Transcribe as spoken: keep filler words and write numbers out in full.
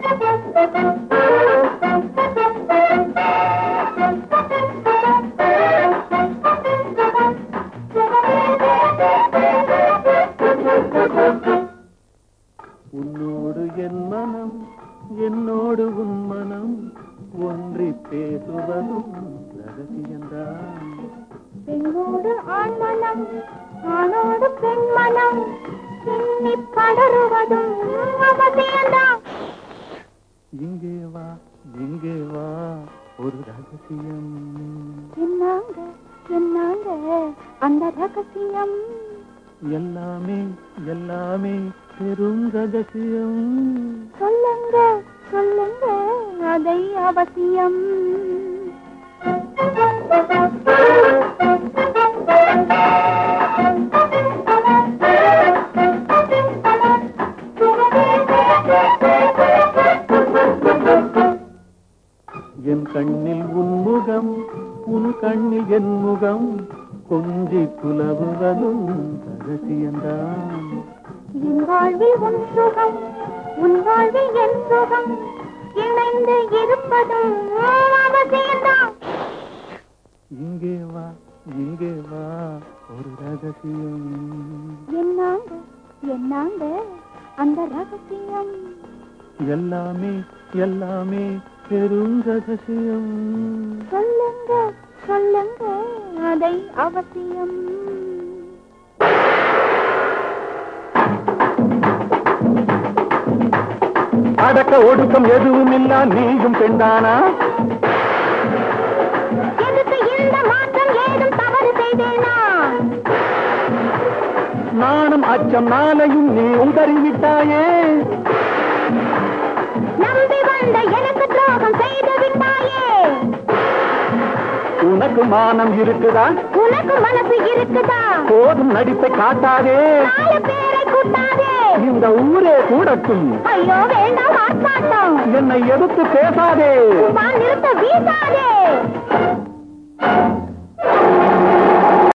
உன்னோடு என் மனம் என்னோடு உன் மனம் ஒன்றி பேசுவதும் ரகசியந்தான். பெண்ணோடு ஆண் மனம் ஆணோடு பெண் மனம் எண்ணி படருவதும் அவசியந்தான். இங்கே வா இங்கே வா ஒரு ரகசியம். என்னாங்க என்னாங்க அந்த ரகசியம்? எல்லாமே எல்லாமே பெரும் ரகசியம். சொல்லுங்க சொல்லுங்க அதை அவசியம். என் கண்ணில் உன்முகம் உன் கண்ணில் என் முகம் கொஞ்சி புலவுவதும் ரகசியந்தான். என் வாழ்வில் உன் சுகம் உன் வாழ்வில் என் சுகம் இணைந்து இருப்பதும் அவசியம்தான். இங்கே வா இங்கே வா ஒரு ரகசியம். என்னாங்க என்னாங்க அந்த ரகசியம்? எல்லாமே எல்லாமே பெரும் ரகசியம். சொல்லுங்க சொல்லுங்க அதை அவசியம். அடக்க ஒடுக்கம் எதுவும் இல்ல நீயும் பெண்டானா? எதுக்கு இந்த மாற்றம் ஏதும் தவறு செய்தேனா? நானும் அச்சம் நாளையும் நீ உதறிவிட்டாயே. நம்பி வந்த எனக்கு துரோகம் செய்து விட்டாயே. உனக்கு மானம் இருக்குதா? உனக்கு மனசு இருக்குதா? போதும் நடிப்பை காட்டாதே. நாலு பேரை கூட்டாதே. இந்த ஊரே கூடட்டும். ஐயோ வேண்டாம் ஆட்பாட்டம். என்னை எதிர்த்து பேசாதே. நிறுத்த வீசாதே.